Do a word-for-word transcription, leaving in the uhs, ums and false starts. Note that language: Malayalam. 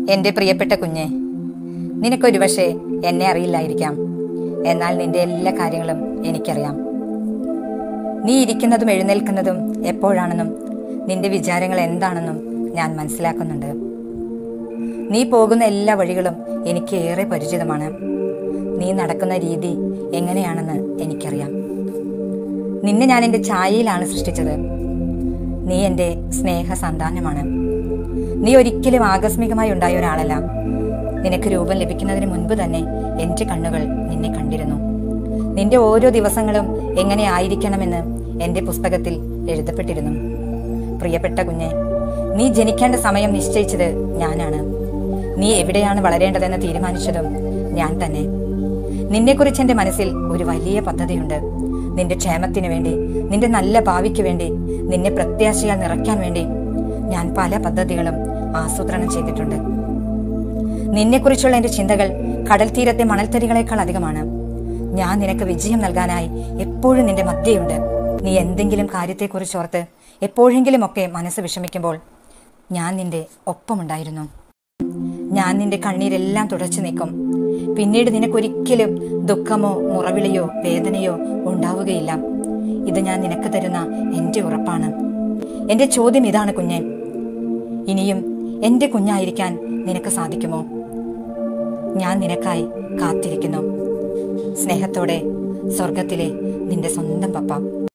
എൻ്റെ പ്രിയപ്പെട്ട കുഞ്ഞെ, നിനക്കൊരു പക്ഷേ എന്നെ അറിയില്ലായിരിക്കാം. എന്നാൽ നിന്റെ എല്ലാ കാര്യങ്ങളും എനിക്കറിയാം. നീ ഇരിക്കുന്നതും എഴുന്നേൽക്കുന്നതും എപ്പോഴാണെന്നും നിന്റെ വിചാരങ്ങൾ എന്താണെന്നും ഞാൻ മനസ്സിലാക്കുന്നുണ്ട്. നീ പോകുന്ന എല്ലാ വഴികളും എനിക്ക് ഏറെ പരിചിതമാണ്. നീ നടക്കുന്ന രീതി എങ്ങനെയാണെന്ന് എനിക്കറിയാം. നിന്നെ ഞാൻ എൻ്റെ ഛായയിലാണ് സൃഷ്ടിച്ചത്. നീ എൻ്റെ സ്നേഹ സന്താനമാണ്. നീ ഒരിക്കലും ആകസ്മികമായി ഉണ്ടായ ഒരാളല്ല. നിനക്ക് രൂപം ലഭിക്കുന്നതിന് മുൻപ് തന്നെ എൻ്റെ കണ്ണുകൾ നിന്നെ കണ്ടിരുന്നു. നിന്റെ ഓരോ ദിവസങ്ങളും എങ്ങനെ ആയിരിക്കണമെന്ന് എൻ്റെ പുസ്തകത്തിൽ എഴുതപ്പെട്ടിരുന്നു. പ്രിയപ്പെട്ട കുഞ്ഞെ, നീ ജനിക്കേണ്ട സമയം നിശ്ചയിച്ചത് ഞാനാണ്. നീ എവിടെയാണ് വളരേണ്ടതെന്ന് തീരുമാനിച്ചതും ഞാൻ തന്നെ. നിന്നെക്കുറിച്ച് എൻ്റെ മനസ്സിൽ ഒരു വലിയ പദ്ധതിയുണ്ട്. നിന്റെ ക്ഷേമത്തിന് വേണ്ടി, നിന്റെ നല്ല ഭാവിക്ക് വേണ്ടി, നിന്നെ പ്രത്യാശയാൽ നിറയ്ക്കാൻ വേണ്ടി ഞാൻ പല പദ്ധതികളും ആസൂത്രണം ചെയ്തിട്ടുണ്ട്. നിന്നെക്കുറിച്ചുള്ള എൻ്റെ ചിന്തകൾ കടൽ തീരത്തെ മണൽത്തരികളെക്കാൾ അധികമാണ്. ഞാൻ നിനക്ക് വിജയം നൽകാനായി എപ്പോഴും നിന്റെ മധ്യയുണ്ട്. നീ എന്തെങ്കിലും കാര്യത്തെക്കുറിച്ച് ഓർത്ത് എപ്പോഴെങ്കിലും ഒക്കെ മനസ്സ് വിഷമിക്കുമ്പോൾ ഞാൻ നിന്റെ ഒപ്പമുണ്ടായിരുന്നു. ഞാൻ നിന്റെ കണ്ണീരെല്ലാം തുടച്ചു നീക്കും. പിന്നീട് നിനക്കൊരിക്കലും ദുഃഖമോ മുറവിളിയോ വേദനയോ ഉണ്ടാവുകയില്ല. ഇത് ഞാൻ നിനക്ക് തരുന്ന എൻ്റെ ഉറപ്പാണ്. എൻ്റെ ചോദ്യം ഇതാണ് കുഞ്ഞെ, ഇനിയും എൻ്റെ കുഞ്ഞായിരിക്കാൻ നിനക്ക് സാധിക്കുമോ? ഞാൻ നിനക്കായി കാത്തിരിക്കുന്നു. സ്നേഹത്തോടെ സ്വർഗത്തിലെ നിന്റെ സ്വന്തം പപ്പ.